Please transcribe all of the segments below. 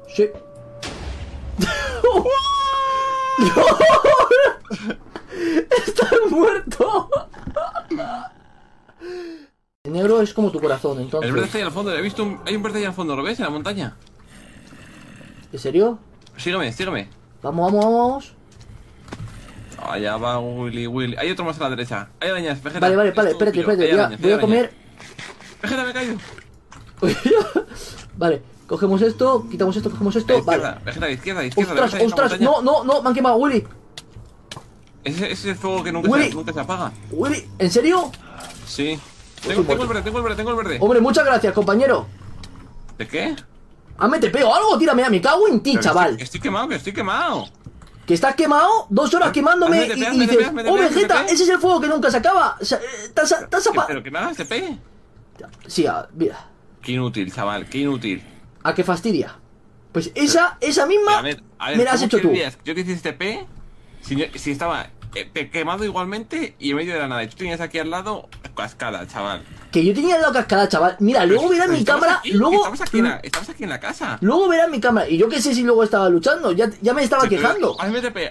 Sí. ¡No! ¡Estás muerto! El negro es como tu corazón, entonces. El verde está ahí al fondo, he visto hay un verde ahí al fondo, ¿lo ves? En la montaña. ¿En serio? Sígueme, sígueme. Vamos, vamos, vamos. Allá va Willy. Hay otro más a la derecha. Hay arañas, Vegeta. Vale, vale, vale, espérate, espérate. Voy a comer. Vegeta, me he caído. Vale, cogemos esto, quitamos esto, cogemos esto. Vale. Vegeta, izquierda. Ostras, ostras, no, me han quemado, Willy. Ese es el fuego que nunca se apaga. Willy, ¿en serio? Sí. Tengo el verde. Hombre, muchas gracias, compañero. ¿De qué? Hazme te pego algo, tírame a me cago en ti, chaval. Estoy quemado. ¿Que estás quemado? 2 horas quemándome y dices, oh, Vegeta, ese es el fuego que nunca se acaba. ¿Te has apagado? Pero que me hagas TP. Sí, mira. Qué inútil, chaval, qué inútil. ¿A qué fastidia? Pues esa misma A ver, me la has hecho tú. Yo que hiciste TP, si estaba quemado igualmente y en medio de la nada. Y tú tenías aquí al lado cascada, chaval. Que yo tenía al lado cascada, chaval. Mira, luego verás mi cámara. Estabas aquí en la casa. Luego verás mi cámara. Y yo qué sé si luego estaba luchando. Ya me estaba quejando. Hazme TP.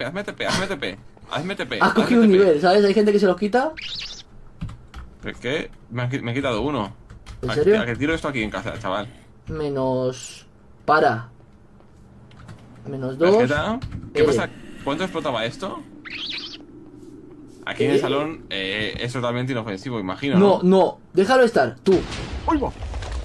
Has cogido un nivel, ¿sabes? Hay gente que se los quita. ¿Pero qué? Me he quitado uno. ¿En serio? ¿A que tiro esto aquí en casa, chaval? Menos... Para. Menos 2. Vegeta, ¿qué pasa? ¿Cuánto explotaba esto? Aquí en el salón es totalmente inofensivo, imagino, ¿no? No, déjalo estar, tú. ¡Uy, va!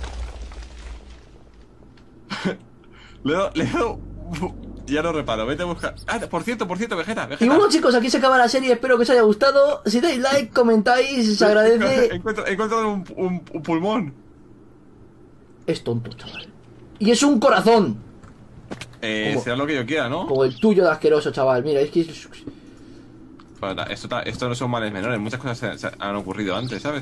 Le he dado... Ya lo reparo, vete a buscar... Ah, por cierto, Vegeta. Y bueno, chicos, aquí se acaba la serie. Espero que os haya gustado. Si dais like, comentáis, se agradece. He encontrado un pulmón. Es tonto, chaval. Y es un corazón. Será lo que yo quiera, ¿no? Como el tuyo de asqueroso, chaval. Mira, es que... Bueno, esto no son males menores. Muchas cosas se han ocurrido antes, ¿sabes?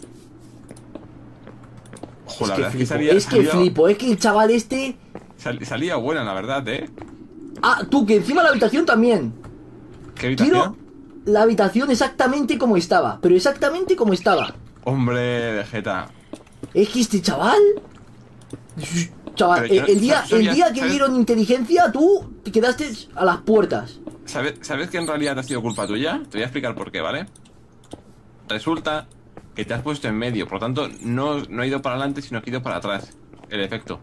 Ojo, la verdad es que flipo. Es que el chaval este... Salía buena, la verdad, ¿eh? Ah, tú, que encima la habitación también. ¿Qué habitación? Quiero la habitación exactamente como estaba. Pero exactamente como estaba. Hombre, Vegeta. Es que este chaval... Chaval, el día que dieron inteligencia, tú te quedaste a las puertas. ¿Sabes que en realidad ha sido culpa tuya? Te voy a explicar por qué, ¿vale? Resulta que te has puesto en medio. Por lo tanto, no ha ido para adelante, sino que ha ido para atrás. El efecto.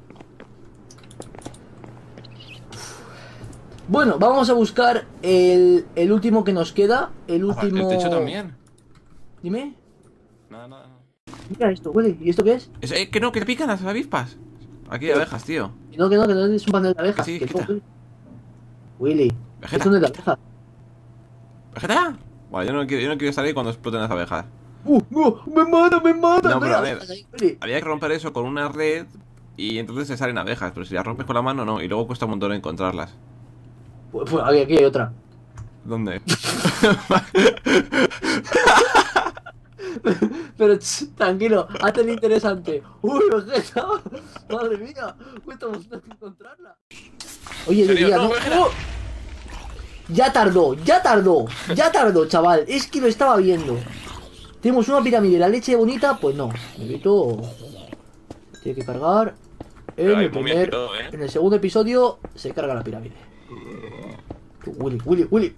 Bueno, vamos a buscar el último que nos queda. El último... El techo también. Dime. Nada. Mira esto, huele. ¿Y esto qué es? Que no, que te pican las avispas. Aquí hay abejas, tío. Que no es un panel de abejas. Sí, que quita. Willy, Vegeta. es un de abejas. ¿Vegeta? Vale, yo no quiero estar ahí cuando exploten las abejas. Me mata. No, pero a ver, había que romper eso con una red y entonces se salen abejas. Pero si las rompes con la mano, no. Y luego cuesta un montón encontrarlas. Pues aquí hay otra. ¿Dónde? Pero tranquilo, hazte el interesante. Uy, Vegeta. Madre mía, cuesta bastante encontrarla. Oye, diría, ¿no? Ya tardó, chaval. Es que lo estaba viendo. Tenemos una pirámide, la leche bonita, pues no. Necesito... Tiene que cargar. En el segundo episodio se carga la pirámide. Willy.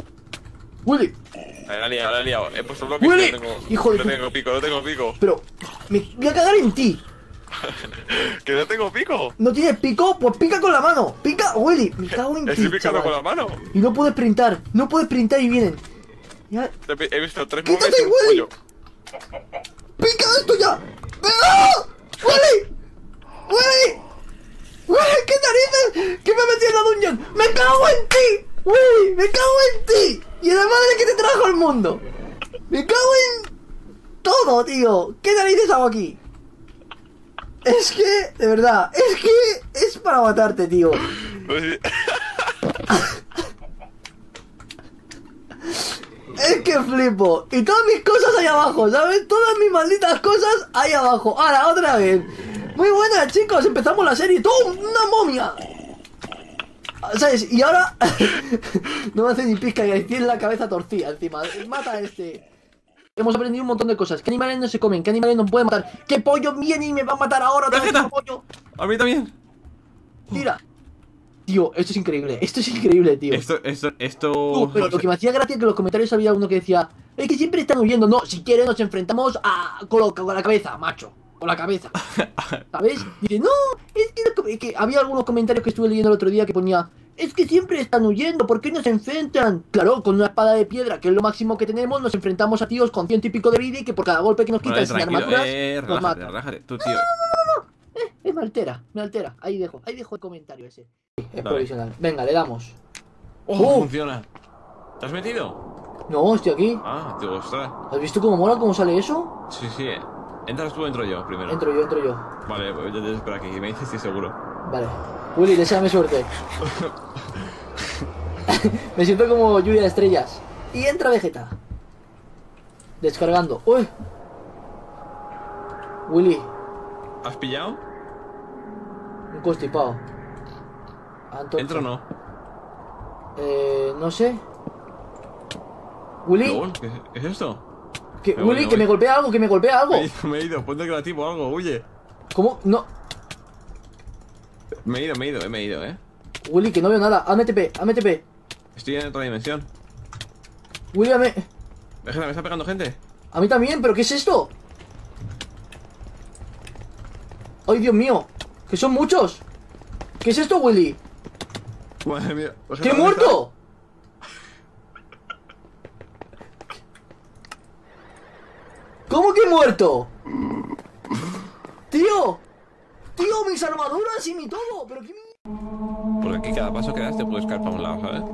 La he liado. He puesto bloques Willy, y hijo de no tengo pico. Pero me voy a cagar en ti. ¿Que no tengo pico? ¿No tienes pico? Pues pica con la mano. Pica, Willy. Me cago en ti. Estoy picando chaval. con la mano. Y no puedes printar y vienen. Ya. He visto 3 ¡Quítate, móviles y un Willy! pollo. ¡Pica esto ya! ¡Ah! ¡Willy! ¿Qué narices? ¿Qué me metí en la dungeon? ¡Me cago en ti! ¡Willy! ¡Me cago en ti! ¡Y en la madre que te trajo al mundo! ¡Me cago en todo, tío! ¿Qué narices hago aquí? Es que, de verdad, es para matarte, tío. Es que flipo. Y todas mis cosas ahí abajo, ¿sabes? Todas mis malditas cosas ahí abajo. Ahora, otra vez. Muy buenas, chicos. Empezamos la serie. ¡Tum! ¡Una momia! ¿Sabes? Y ahora... no me hace ni pizca y tiene la cabeza torcida encima. Mata a este. Hemos aprendido un montón de cosas. ¿Qué animales no se comen? ¿Qué animales no pueden matar? ¿Qué pollo viene y me va a matar ahora? ¡Vegeta! Pollo? A mí también. tira. Tío, esto es increíble. Esto es increíble, tío. Pero lo que me hacía gracia es que en los comentarios había uno que decía: es que siempre están huyendo. No, si quieren nos enfrentamos con la cabeza, macho. Con la cabeza. ¿Sabes? Dice, no, es que había algunos comentarios que estuve leyendo el otro día que ponía: es que siempre están huyendo, ¿por qué no se enfrentan? Claro, con una espada de piedra, que es lo máximo que tenemos, nos enfrentamos a tíos con 100 y pico de vida y que por cada golpe que nos quitan sin armaduras, nos matan. Relájate, tú, tío. Me altera, me altera. Ahí dejo el comentario ese. Sí, es provisional. Venga, le damos. Funciona. ¿Te has metido? No, estoy aquí. Ah, tío, ostras. ¿Has visto cómo mola, cómo sale eso? Sí, sí. ¿Entras tú o entro yo primero? Entro yo. Vale, pues yo te espero aquí. Me dices si seguro. Vale. Willy, deséame suerte. Me siento como lluvia de estrellas. Y entra Vegeta. Descargando. ¡Uy! Willy. ¿Has pillado? Un constipado. ¿Entro o no? No sé. Willy. ¿Qué es esto? Willy, que me golpea algo, Me he ido, ponte creativo algo, huye. ¿Cómo? No. Me he ido, Willy, que no veo nada. Hazme TP. Estoy en otra dimensión. Willy, Déjame, me está pegando gente. A mí también, pero ¿qué es esto? ¡Ay, Dios mío! ¡Que son muchos! ¿Qué es esto, Willy? Madre mía. ¡Que he muerto! ¿Cómo que he muerto? ¡Tío! ¡Tío, mis armaduras y mi todo! ¿Pero qué me... Porque aquí cada paso que das te puedes caer para un lado, ¿sabes?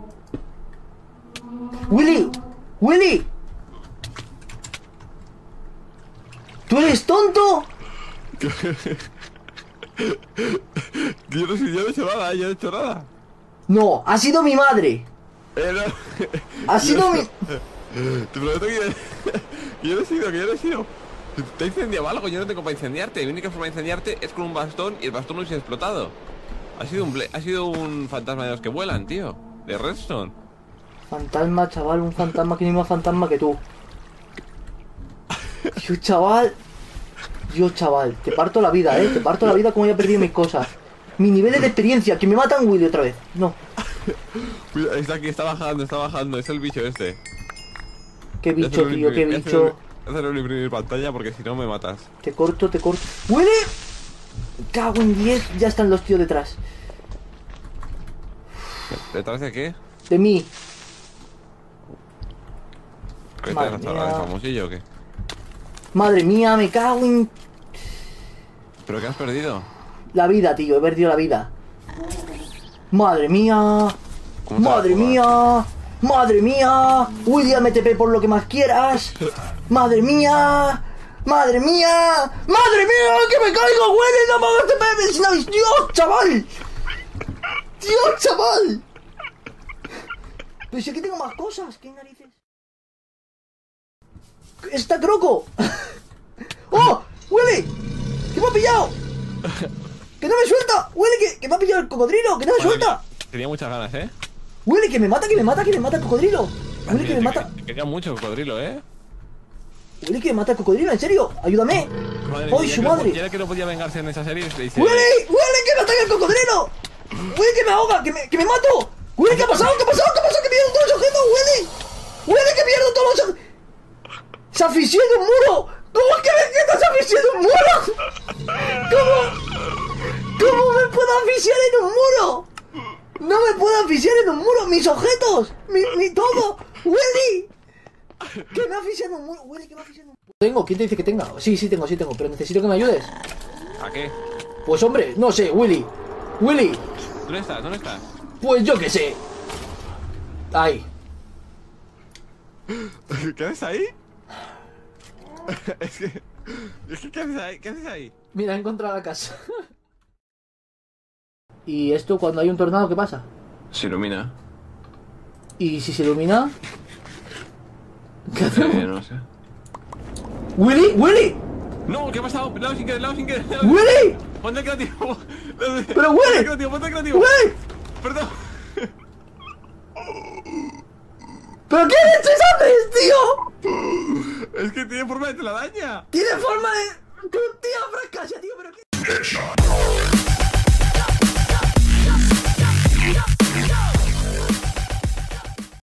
¡Willy! ¿Tú eres tonto? Yo no he hecho nada. No, ha sido mi madre. No. Ha sido mi... Te prometo que yo no he sido. Te he incendiado algo, yo no tengo para incendiarte. Mi única forma de incendiarte es con un bastón y el bastón no se ha explotado. Ha sido un fantasma de los que vuelan, tío. De Redstone. Fantasma, chaval, un fantasma que ni más fantasma que tú. Dios, chaval, te parto la vida, te parto la vida como ya he perdido mis cosas. Mis niveles de experiencia, que me matan Willy otra vez. No. Está aquí, está bajando, es el bicho este. Qué bicho, tío, qué bicho. Hacerlo en imprimir pantalla porque si no me matas. Te corto. ¡Willy! Cago en 10, ya están los tíos detrás. ¿Detrás de qué? De mí. ¿Qué te has gastado de famosillo o qué? Madre mía, me cago en... ¿Pero qué has perdido? La vida, tío, he perdido la vida. Madre mía. William, MTP por lo que más quieras. Madre mía, que me caigo, Willy, no me hagas TP. Dios, chaval. Pero si aquí tengo más cosas, ¿qué narices? ¡Está Croco! ¡Oh! ¡Willy! ¡Que me ha pillado! ¡Que no me suelta! ¡Willy, que me ha pillado el cocodrilo! ¡Que no me suelta! Tenía muchas ganas, ¡Willy, que me mata el cocodrilo! ¡Willy, que me mata! Quería mucho el cocodrilo, ¡Willy, que me mata el cocodrilo! ¡En serio! ¡Ayúdame! ¡Ay, su madre! Ya que no podía vengarse en esa serie, le dice... ¡Willy, que me ataca el cocodrilo! ¡Willy, que me ahoga! ¡Que me mato! ¡Willy, qué ha pasado! ¡Que pierdo todos los objetos! ¡Willy, que pierdo todos los objetos! ¡Se asfixió en un muro! ¿Cómo es que Vegeta se asfixia en un muro? ¿Cómo me puedo asfixiar en un muro? No me puedo asfixiar en un muro. Mis objetos, mi todo. Willy, que me asfixia en un muro. Willy, que me asfixia en un muro. ¿Tengo? ¿Quién te dice que tenga? Sí, tengo, pero necesito que me ayudes. ¿A qué? Pues hombre, no sé, Willy. ¿Dónde estás? Pues yo qué sé. Ahí. ¿Qué haces ahí? Es que ¿qué haces ahí? Mira, he encontrado la casa. ¿Y esto cuando hay un tornado qué pasa? Se ilumina. ¿Y si se ilumina? ¿Qué hacemos? No sé. ¡Willy! No, ¿qué ha pasado? Lado sin querer. ¡Willy! Ponte creativo. ¡Pero Willy! Ponte creativo. ¡Willy! Perdón. ¿Pero qué leches haces, tío? Es que tiene forma de telaraña. Tiene forma de... ¡Tío, fracasa, tío! ¿Pero qué?